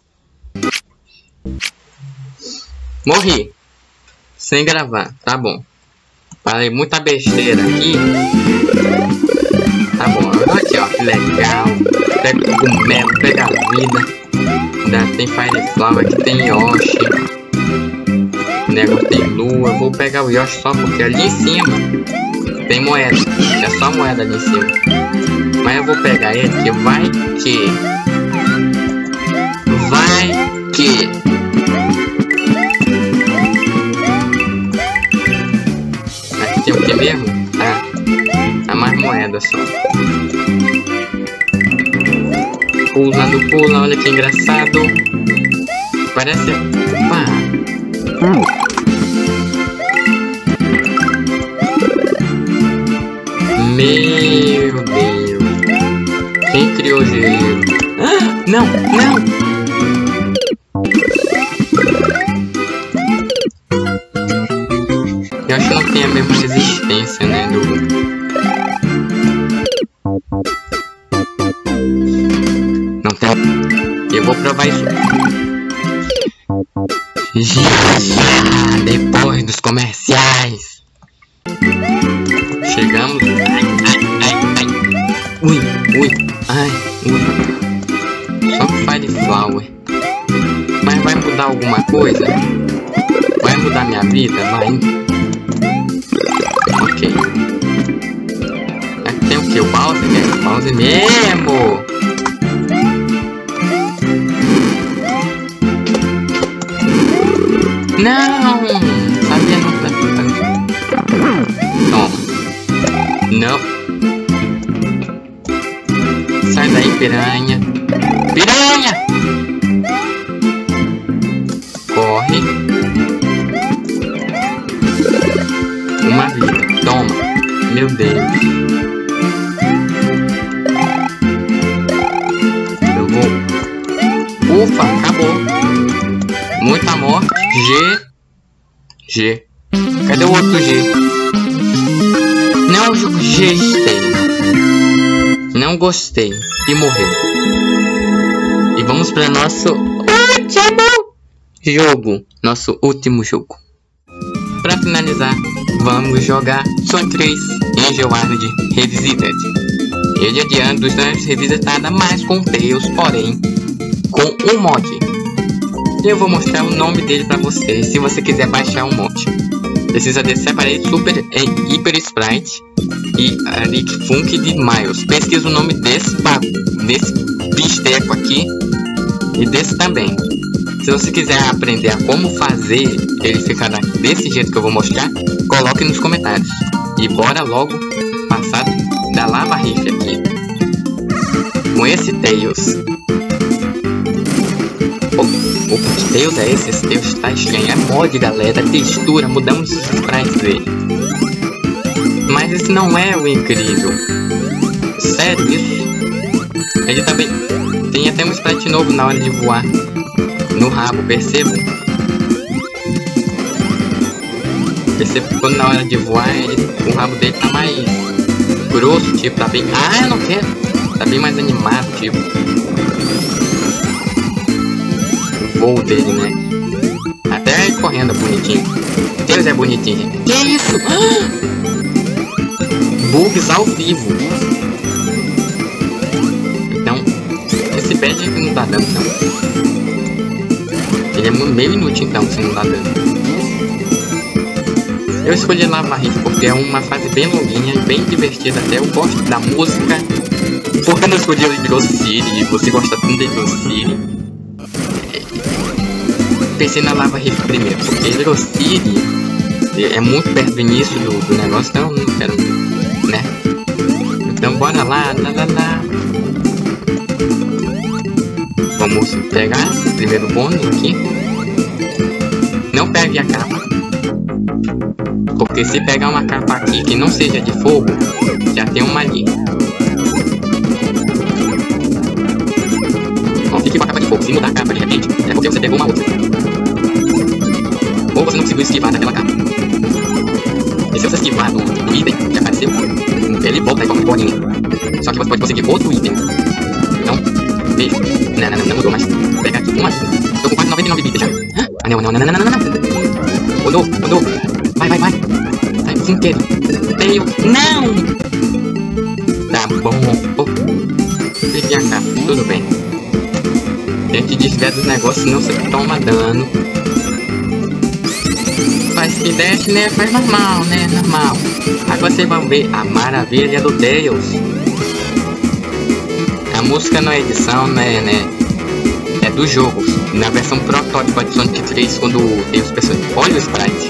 Speaker 1: Morri. Sem gravar, tá bom. Falei muita besteira aqui. Tá bom, aqui ó, que legal. Pega o cogumelo, pega a vida. Ainda tem Fireflower, aqui tem Yoshi. O negócio tem lua. Eu vou pegar o Yoshi só porque ali em cima tem moeda. É só moeda ali em cima. Mas eu vou pegar ele que vai que. Vai que. Aqui tem o que mesmo? Ah, a mais moeda só. Pulando, pula, olha que engraçado. Parece. Opa! Hum. Meu Deus. Quem criou gelo? Ah, não, não! Eu acho que não tem a mesma resistência, né? Do... Não tem. Eu vou provar isso. Já, já, depois dos comerciais. Chegamos. Ai, ai, ai, ai. Ui, ui, ai, ui. Só Fireflower. Mas vai mudar alguma coisa? Vai mudar minha vida? Vai. Ok. Aqui tem o que? O Bowser, né? O Bowser mesmo. Não! Sabia não pra fazer. Toma. Não. Sai daí, piranha. Piranha! Corre. Uma vida. Toma. Meu Deus. Eu vou... Ufa, acabou. Muita morte. G. G. Cadê o outro G? Não, gostei. Não gostei. E morreu. E vamos para nosso último jogo. Nosso último jogo. Para finalizar, vamos jogar Sonic três Angel World Revisited. Ele adianta dos Sonic Revisitada, mas com Tails, porém com um mod. Eu vou mostrar o nome dele para você, se você quiser baixar um mod. Precisa de Separate Super e Hyper Sprite e Rick Funk de Miles. Pesquisa o nome desse, desse bisteco aqui e desse também. Se você quiser aprender a como fazer ele ficar desse jeito que eu vou mostrar, coloque nos comentários. E bora logo passar da lava rifle aqui. Com esse Tails. O que Tails é esse? Esse Tails está estranho. É mod, galera. Textura. Mudamos os sprites dele. Mas esse não é o incrível. Sério isso? Ele também tem até um sprite novo na hora de voar. No rabo, percebam? Perceba que quando na hora de voar, ele, o rabo dele tá mais grosso, tipo, tá bem... Ah, eu não quero! Tá bem mais animado, tipo. O voo dele, né? Até ele correndo é bonitinho. Deus, é bonitinho, gente. Que isso? Ah! Bugs ao vivo. Então, esse badge não tá dando, não. Ele é meio inútil, então, se não dá dano. Eu escolhi Lava Rift porque é uma fase bem longuinha e bem divertida até. Eu gosto da música. Porque eu não escolhi Little City e você gosta tanto de Little City. pensei na Lava Rift primeiro, porque Hero City é muito perto do início do, do negócio, então não quero, né? Então bora lá, lá, lá, lá. Vamos pegar o primeiro bônus aqui. Não pegue a capa, porque se pegar uma capa aqui que não seja de fogo, já tem uma ali. Ó, fique com a capa de fogo. Se mudar a capa de repente, é porque você pegou uma outra. Ou você não conseguiu esquivar daquela capa. E se você esquivar do, do item que apareceu, ele volta e forma bolinha. Só que você pode conseguir outro item. Então, veja. Não, não, não, não mudou mais. Vou pegar aqui uma. Tô com quase noventa e nove vidas já. Ah, não, não, não, não, não, não, não. Rodou, rodou. Vai, vai, vai. Vai, sim, querido. Veio. Não! Tá bom. Oh. Peguei a capa. Tudo bem. A gente desvia dos negócios, senão você toma dano. Faz que desce, né? Faz normal, né? Normal. Agora vocês vão ver a maravilha do Tails. A música não é edição, né? né? É do jogo. Na versão protótipo de Sonic três, quando tem os personagens. Olha o sprite.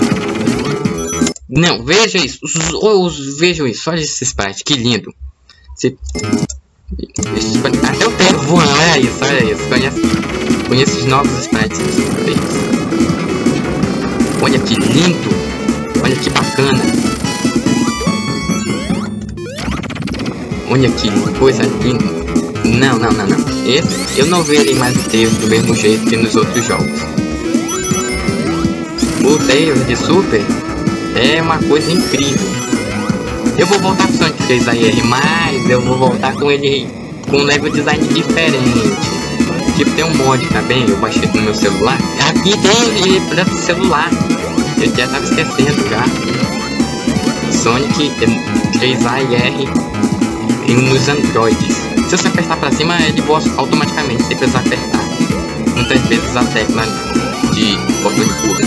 Speaker 1: Não, veja isso. Os, os, vejam isso. Olha esse sprite. Que lindo. Se... Até o Tails voando. Olha isso, olha isso. Conhece, conhece os novos sprites. Olha que lindo. Olha que bacana. Olha que coisa linda. Não, não, não, não. Esse, eu não verei mais o Tails do mesmo jeito que nos outros jogos. O Tails de Super é uma coisa incrível. Eu vou voltar com o Sonic três A R, mas eu vou voltar com ele com um level design diferente. Tipo, tem um mod também, eu baixei no meu celular. Aqui tem ele para celular. Eu já tava esquecendo já. Sonic três A R nos Androids. Se você apertar pra cima, ele voa automaticamente, sem precisar apertar. Muitas vezes a tecla de botão de pulo.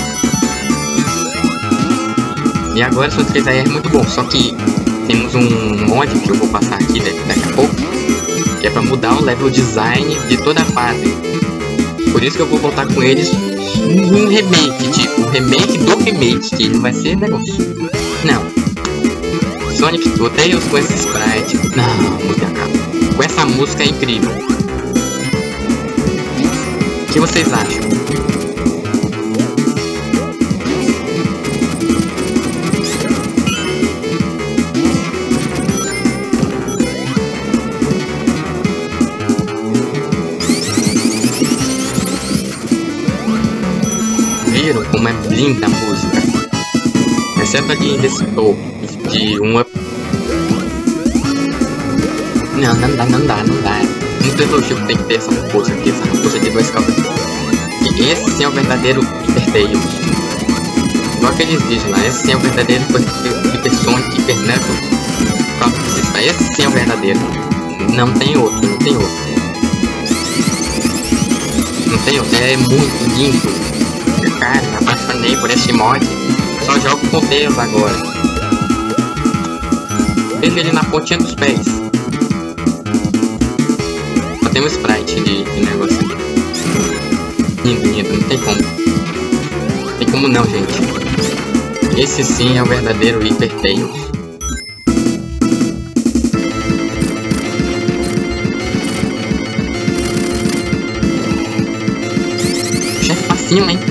Speaker 1: E agora o Sonic três A R é muito bom, só que temos um mod que eu vou passar aqui daqui a pouco, que é pra mudar o level design de toda a fase. Por isso que eu vou voltar com eles um remake, tipo, o remake do remake, que ele vai ser negócio. Não. Sonic do Tails com esse sprite. Não, muito acaba. Com essa música é incrível. O que vocês acham? Viram como é linda a música? Exceto ali desse topo de um up. Não, não dá, não dá, não dá. Muito elogio que tem que ter essa raposa aqui, essa raposa de dois caldos. E esse sim é o verdadeiro Hyper Tails. Igual que eles dizem lá, esse sim é o verdadeiro Hyper Sonic, Hyper Knuckles. Esse sim é o verdadeiro. Não tem outro, não tem outro. Não tem outro, é muito lindo. Cara, me apaixonei por esse mod. Só jogo com Tails agora. Veja ele na pontinha dos pés. Só tem um sprite de, de negócio aqui. Lindo, lindo, não tem como. Não tem como não, gente. Esse sim é o verdadeiro Hyper Tails. Já é facinho, hein?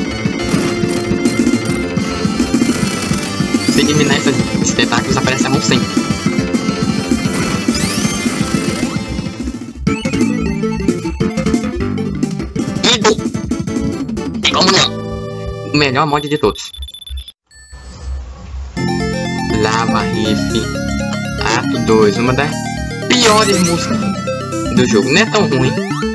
Speaker 1: Se eliminar esses, esses tentáculos, aparece a mão sempre. E como não? O melhor mod de todos. Lava Rift Ato dois, uma das piores músicas do jogo. Não é tão ruim,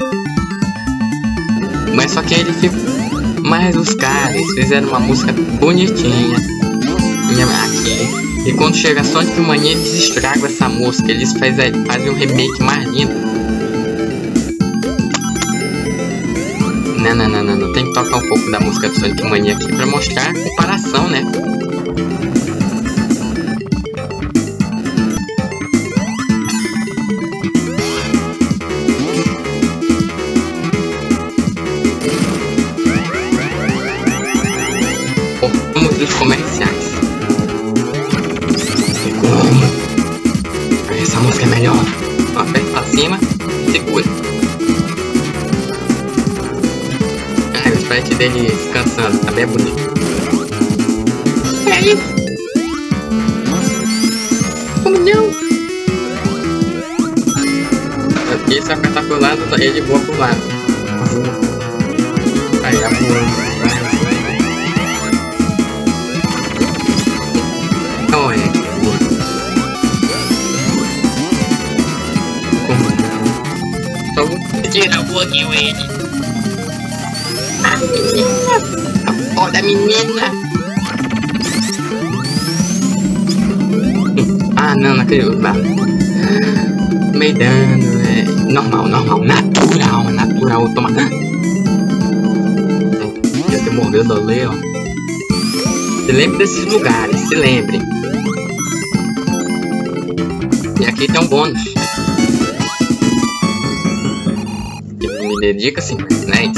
Speaker 1: mas só que ele ficou. Mas os caras fizeram uma música bonitinha aqui. E quando chega Sonic Mania, eles estragam essa música. Eles fazem, fazem um remake mais lindo. Não, não, não, não, não. Tem que tocar um pouco da música do Sonic Mania aqui pra mostrar a comparação, né? comerciais. E como? Essa música é melhor. Aperta pra cima, segura. Ah, o sprite dele descansando, tá bem bonito. É isso? Como não? Aqui se apertar pro lado, ele voa pro lado. Aí, a voa. Oh, é. Só vou tirar um pouquinho ele. A menina. A foda menina. Ah, não, não acredito. Meio dano, é normal, normal, natural, natural. Toma. Já tem mordido ali, ó. Se lembre desses lugares, se lembre. E aqui tem um bônus. Que me dedica cinco anéis.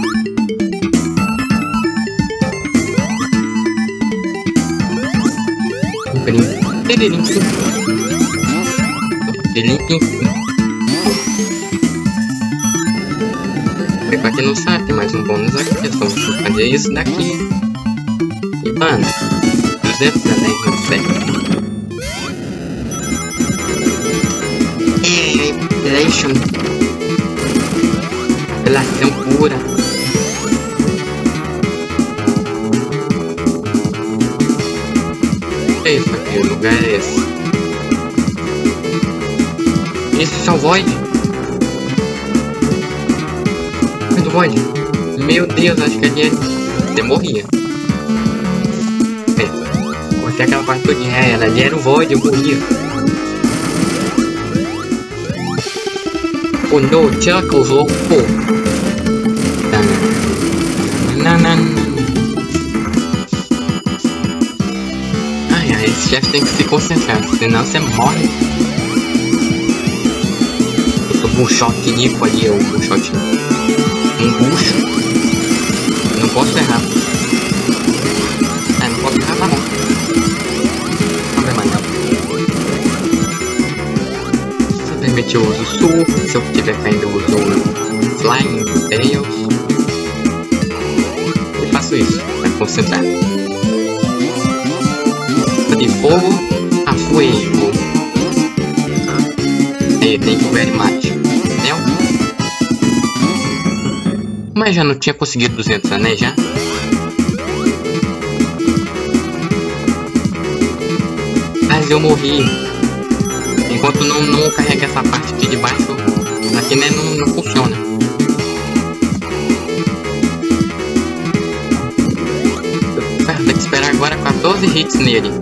Speaker 1: E pra quem não sabe, tem mais um bônus aqui. É só você fazer isso daqui. E mano, duzentos anéis não serve. Revelation. Revelação pura. É isso aqui, o lugar é esse. Isso é o Void. Mas o Void. Meu Deus, acho que ali ele morria. É. Cortei aquela parte toda. É, ela ali era o Void, eu morria. Oh no, Chuckles, oh, pô. Ai, ai, esse chefe tem que se concentrar, senão você morre. Eu tô com um shot nico ali, eu um shot. Um bucho. Não posso errar. É, não posso errar, tá bom. Não vai mais não. Simplesmente eu uso Surf, se eu tiver caindo eu uso Flying Tails. E faço isso, pra concentrar. De fogo a fogo. Aí tem que ver mate. Entendeu? Mas já não tinha conseguido duzentos anéis já? Mas eu morri. Enquanto não, não carrega essa parte aqui de baixo, aqui né, não, não funciona. Eu tenho que esperar agora quatorze hits nele.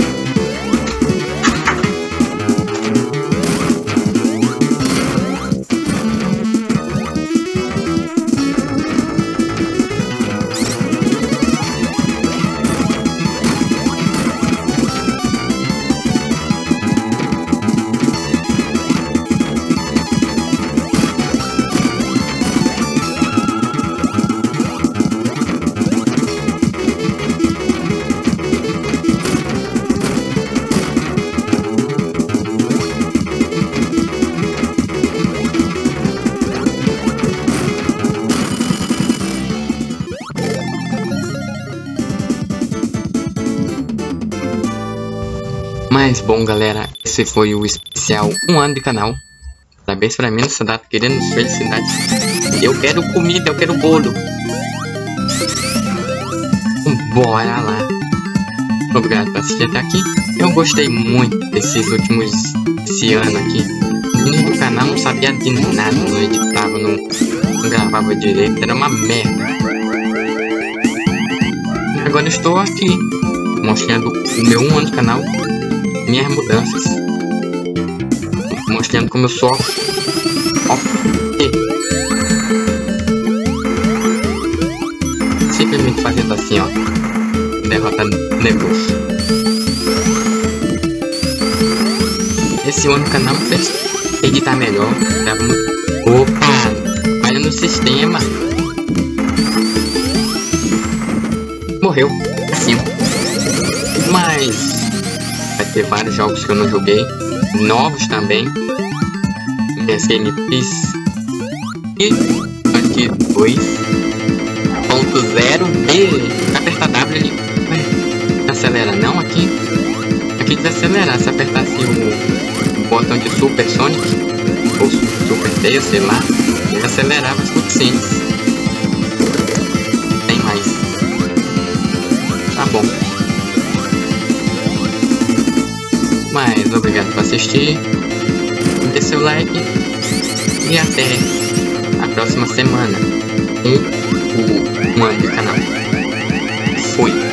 Speaker 1: Mas bom galera, esse foi o especial um ano de canal. Parabéns pra mim nessa data, querendo felicidades. Eu quero comida, eu quero bolo. Bora lá. Obrigado por assistir até aqui. Eu gostei muito desses últimos, esse ano aqui. No canal não sabia de nada, não editava, não, não gravava direito, era uma merda. Agora estou aqui, mostrando o meu um ano de canal. Minhas mudanças, mostrando como eu sou ok. Simplesmente fazendo assim, ó, derrotando negócio. Esse ano o canal me fez editar melhor, tava muito... Opa, olha no sistema. Morreu, assim. Mas vai ter vários jogos que eu não joguei, novos também. S M Ps e aqui dois ponto zero B. Apertar W ali. Ué, não acelera não aqui? Aqui desacelerar se apertasse o botão de Super Sonic ou Super Tail, sei lá, ele acelerava as cutscenes. Tem mais. Tá bom. Mas obrigado por assistir. Dê seu like. E até a próxima semana com o Mano do canal. Fui.